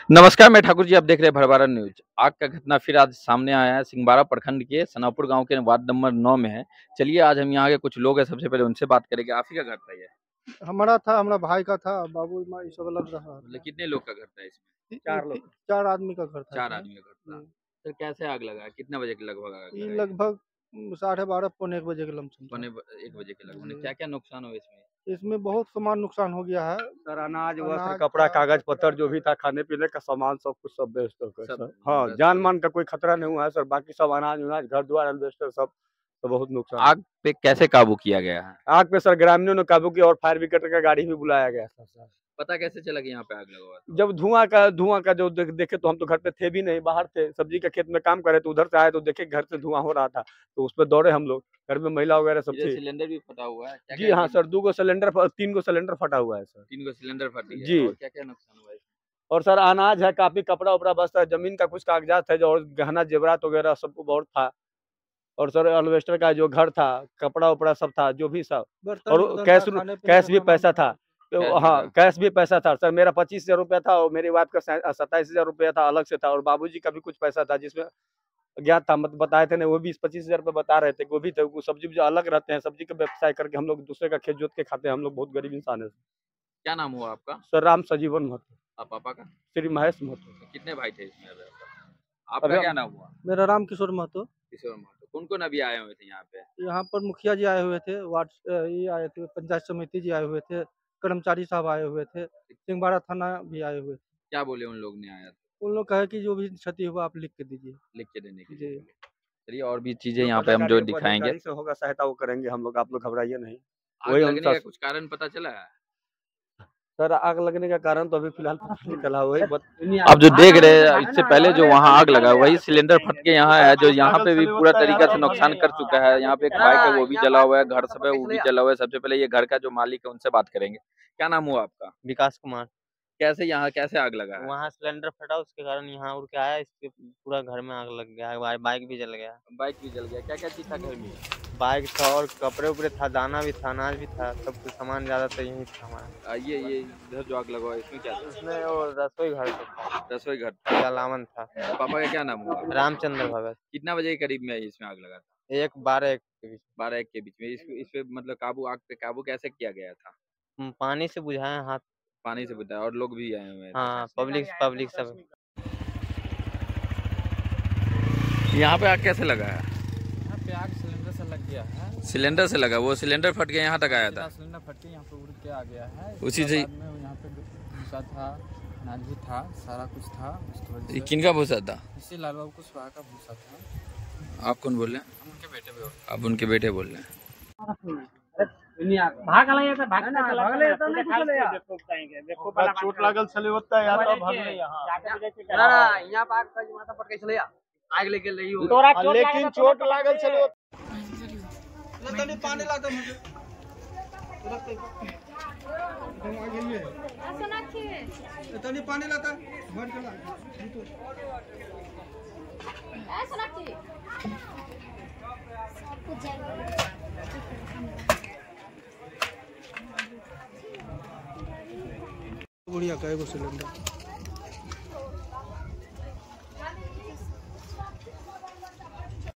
नमस्कार, मैं ठाकुर जी। आप देख रहे हैं भरभारा न्यूज। आग का घटना फिर आज सामने आया है। सिंहबाड़ा प्रखंड के सनापुर गांव के वार्ड नंबर 9 में है। चलिए आज हम यहाँ के कुछ लोग हैं, सबसे पहले उनसे बात करेंगे। आप ही का घर था ये? हमारा भाई का था। बाबू माँ ये सब अलग रहा। मतलब कितने लोग का घर था इसमें? 4 लोग, 4 आदमी का घर था। 4 आदमी का घर था। सर कैसे आग लगा? कितने बजे के लगभग आग ये लगा? लगभग 12:30 पौने 1 बजे के लमसम था। पौने 1 बजे के लगभग। क्या क्या नुकसान हुआ इसमें? इसमें बहुत सामान नुकसान हो गया है सर। अनाज, वस्त्र, कपड़ा, कागज पत्तर जो भी था, खाने पीने का सामान, सब कुछ सब बेस्ट हो गया सर। हाँ, जान मान का कोई खतरा नहीं हुआ है सर। बाकी सब अनाज उनाज, घर द्वार, एल्वेस्टर सब तो बहुत नुकसान। आग पे कैसे काबू किया गया है? आग पे सर ग्रामीणों ने काबू किया और फायर ब्रिगेड का गाड़ी भी बुलाया गया था सर। पता कैसे चला कि यहाँ पे आग लगा हुआ था? जब धुआं का जो देखे तो हम तो घर पे थे भी नहीं, बाहर थे, सब्जी के खेत में काम करे, तो उधर से आए तो देखे घर से धुआं हो रहा था, तो उस पर दौड़े हम लोग। घर में महिला वगैरह सब थी। सिलेंडर भी फटा हुआ है क्या? जी हाँ सर, 3 गो सिलेंडर फटा हुआ है सर। 3 गो सिलेंडर फटी है। जी। और क्या क्या नुकसान हुआ है? और सर अनाज है, काफी कपड़ा उपड़ा बस्ता है, जमीन का कुछ कागजात है जो, और गहना जेवरात वगैरह सब बहुत था। और सर एल्वेस्टर का जो घर था, कपड़ा उपड़ा सब था, जो भी सब। और कैश भी पैसा था। तो हाँ, कैश भी पैसा था सर। मेरा 25,000 रुपया था और मेरी वाइफ का 27,000 रुपया था, अलग से था। और बाबूजी का भी कुछ पैसा था, जिसमें ज्ञात था, मत बताए थे नहीं, वो भी 25,000 रुपये बता रहे थे। वो भी थे, वो सब्जी जो अलग रहते हैं, सब्जी का व्यवसाय करके हम लोग दूसरे का खेत जोत के खाते हैं। हम लोग बहुत गरीब इंसान है। क्या नाम हुआ आपका? सर राम सजीवन महतो। आप पापा का? श्री महेश महतो। कितने भाई थे इसमें? आपका क्या नाम हुआ? मेरा राम किशोर महतो। किशोर महतो। कौन कौन अभी आए हुए थे यहाँ पे? यहाँ पर मुखिया जी आए हुए थे, ये आए थे, पंचायत समिति जी आए हुए थे, कर्मचारी साहब आए हुए थे, सिंहबाड़ा थाना भी आए हुए थे। क्या बोले उन लोग ने आया था? उन लोग कहे कि जो भी क्षति हुआ आप लिख के दीजिए। लिख के देने के जी। लिए। चलिए और भी चीजें यहाँ पे हम जो दिखाएंगे से होगा सहायता, वो करेंगे हम लोग। आप लोग घबराइए नहीं। आग लगने का कुछ कारण पता चला है? सर आग लगने का कारण तो अभी फिलहाल पता नहीं चला। वही आप जो देख रहे हैं, इससे पहले जो वहाँ आग लगा वही सिलेंडर फट के यहाँ है, जो यहाँ पे भी पूरा तरीका से नुकसान कर चुका है। यहाँ पे एक बाइक है, वो भी जला हुआ है। घर सब है, वो भी जला हुआ है। सबसे पहले ये घर का जो मालिक है उनसे बात करेंगे। क्या नाम हुआ आपका? विकास कुमार। कैसे यहाँ कैसे आग लगा है? वहाँ सिलेंडर फटा, उसके कारण यहाँ उड़ के आया, इसके पूरा घर में आग लग गया है। बाइक भी जल गया। बाइक भी जल गया। क्या क्या चीज था घर में? बाइक था और कपड़े उपड़े था, दाना भी था, अनाज भी था, सब कुछ सामान ज्यादा तो यही था हमारा। ये इधर जो आग लगा हुआ है इसमें क्या था? उसमें वो रसोई घर था। रसोई घर जलावन था। पापा का क्या नाम हुआ? रामचंद्र भगत। कितना बजे के करीब में इसमें आग लगा था? 1-12 के बीच। 12-1 के बीच में। इस पे मतलब आग पे काबू कैसे किया गया था? पानी से बुझाए हाथ। पानी से बुझाया। और लोग भी आए हुए हैं? हाँ, पब्लिक सब। यहाँ पे आग कैसे लगा है? यहाँ पे आग सिलेंडर से लग गया है। सिलेंडर से लगा? वो सिलेंडर फट के यहाँ तक आया था? सिलेंडर फट के यहाँ पे उड़ के आ गया है। उसी से यहाँ पे भूसा था, अनाज भी था, सारा कुछ था। ये किनका भूसा था? इसी लाल बाबू कुशवाहा का भूसा था। आप कौन बोल रहे हैं? हम उनके बेटे भी। आप उनके बेटे बोल रहे हैं? चोट लागल चले होता है यार, भाग ले यहाँ पे माथा पट के चले आग लेके ले ही लेकिन चोट लागल चले तनी पानी ला दो मुझे। तनी पानी लाता भर के ला। बढ़िया का एगो सिलेंडर।